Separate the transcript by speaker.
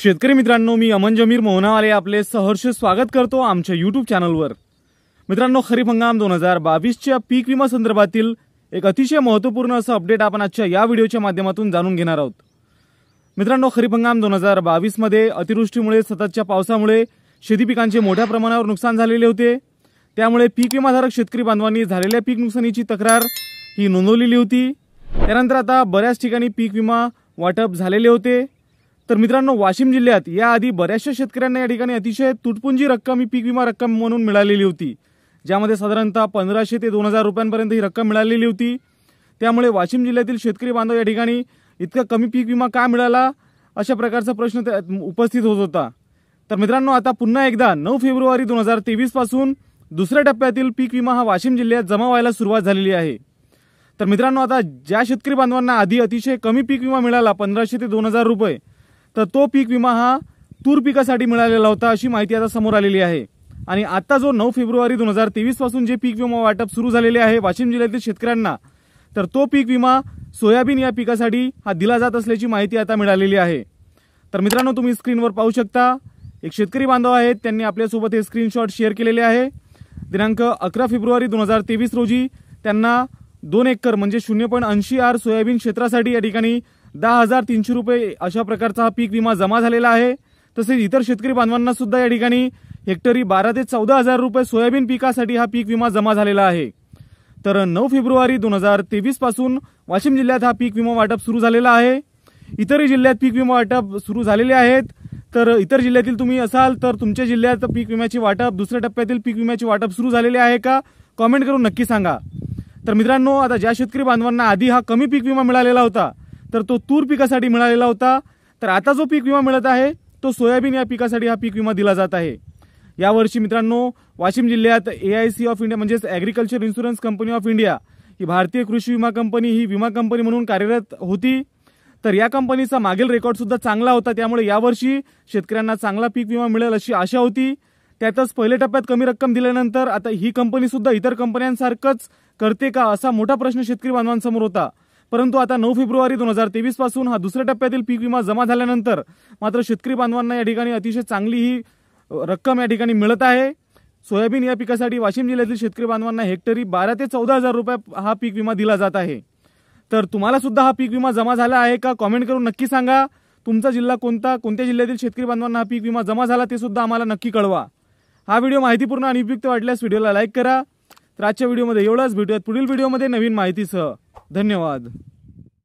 Speaker 1: शेतकरी मित्रांनो, मी अमन जमीर मोहनावाले आपले सहर्ष स्वागत करतो आमच्या YouTube चॅनलवर। मित्रांनो, खरीप हंगाम 2022 च्या पीक विमा संदर्भातील एक अतिशय महत्त्वपूर्ण असं अपडेट आपण आजच्या या व्हिडिओच्या माध्यमातून जाणून घेणार आहोत। मित्रांनो, खरीप हंगाम 2022 मध्ये अतिवृष्टीमुळे सततच्या पावसामुळे शेती पिकांचे मोठ्या प्रमाणावर नुकसान झालेले होते। त्यामुळे पीक विमाधारक शेतकरी बांधवांनी झालेल्या पीक नुकसानीची तक्रार ही नोंदवलेली होती। त्यानंतर आता बऱ्याच ठिकाणी पीक विमा वाटप झालेले होते। तर मित्रांनो, वाशिम जिल्ह्यात याआधी बऱ्याचशा शेतकऱ्यांना या ठिकाणी अतिशय तुटपुंजी रक्कम ही पीक विमा रक्कम म्हणून मिळालेली होती, ज्यामध्ये साधारणतः 1500 ते 2000 रुपयांपर्यंत ही रक्कम मिळालेली होती। त्यामुळे वाशिम जिल्ह्यातील शेतकरी बांधव या ठिकाणी इतका कमी पीक विमा का मिळाला अशा प्रकारचा प्रश्न उपस्थित होत होता। तर मित्रांनो, आता पुन्हा एकदा 9 फेब्रुवारी 2023 पासून दुसऱ्या टप्प्यातील पीक विमा हा वाशिम जिल्ह्यात जमा व्हायला सुरुवात झालेली आहे। तर मित्रांनो, आता ज्या शेतकरी बांधवांना आधी अतिशय कमी पीक विमा मिळाला 1500 ते 2000 रुपये, तर तो पीक विमा हा तूर पिकासाठी मिळालेला होता अशी माहिती आता समोर आलेली आहे। आणि आता जो 9 फेब्रुवारी 2023 पासून जे पीक विमा वाटप सुरू झालेले आहे वाशिम जिल्ह्यातील शेतकऱ्यांना, तर तो पीक विमा सोयाबीन या पिकासाठी हा दिला जात असल्याची माहिती आता मिळालेली आहे। तर मित्रांनो, तुम्ही स्क्रीनवर पाहू शकता, एक शेतकरी बांधव आहेत, त्यांनी आपल्यासोबत हे स्क्रीनशॉट शेअर केलेले आहे। दिनांक 11 फेब्रुवारी 2023 रोजी त्यांना 2 एकर म्हणजे 0.80 आर सोयाबीन क्षेत्रासाठी या ठिकाणी 10,300 रुपये अशा प्रकारचा हा पीक विमा जमा झालेला आहे। तसेच इतर शेतकरी बांधवांना सुद्धा या ठिकाणी हेक्टरी 12 ते 14,000 रुपये सोयाबीन पिकासाठी हा पीक विमा जमा झालेला आहे। तर 9 फेब्रुवारी 2023 पासून वाशिम जिल्ह्यात हा पीक विमा वाटप सुरू झालेला आहे। इतरही जिल्ह्यात पीक विमा वाटप सुरू झालेले आहेत। तर इतर जिल्ह्यातील तुम्ही असाल तर तुमच्या जिल्ह्यात पीक विम्याची वाटप, दुसऱ्या टप्प्यातील पीक विम्याची वाटप सुरू झालेले आहे का, कमेंट करून नक्की सांगा। तर मित्रांनो, आता ज्या शेतकरी बांधवांना आधी हा कमी पीक विमा मिळालेला होता, तर तो तूर पिकासाठी मिळालेला होता, तर आता जो पीक विमा मिळत आहे तो सोयाबीन या पिकासाठी हा पीक विमा दिला जात आहे। यावर्षी मित्रांनो, वाशिम जिल्ह्यात AIC ऑफ इंडिया म्हणजेच agriculture insurance company of India ही भारतीय कृषी विमा कंपनी ही विमा कंपनी म्हणून कार्यरत होती। तर या कंपनीचा मागील रेकॉर्ड सुद्धा चांगला होता, त्यामुळे यावर्षी शेतकऱ्यांना चांगला पीक विमा मिळेल अशी आशा होती। त्यातच पहिल्या टप्प्यात कमी रक्कम दिल्यानंतर आता ही कंपनी सुद्धा इतर कंपन्यांसारखंच करते का असा मोठा प्रश्न शेतकरी बांधवांसमोर होता। परंतु आता 9 फेब्रुवारी 2023 पासून हा दुसऱ्या टप्प्यातील पीक विमा जमा झाल्यानंतर मात्र शेतकरी बांधवांना या ठिकाणी अतिशय चांगली ही रक्कम या ठिकाणी मिळत आहे। सोयाबीन या पिकासाठी वाशिम जिल्ह्यातील शेतकरी बांधवांना हेक्टरी 12 ते 14,000 रुपये हा पीक विमा दिला जात आहे। तर तुम्हाला सुद्धा हा पीक विमा जमा झाला आहे का, कमेंट करून नक्की सांगा। तुमचा जिल्हा कोणता, कोणत्या जिल्ह्यातील शेतकरी बांधवांना हा पीक विमा जमा झाला ते सुद्धा आम्हाला नक्की कळवा। हा व्हिडिओ माहितीपूर्ण आणि उपयुक्त वाटल्यास व्हिडिओला लाईक करा। तर आजच्या व्हिडिओमध्ये एवढंच, भेटूयात पुढील व्हिडिओमध्ये नवीन माहितीसह। धन्यवाद।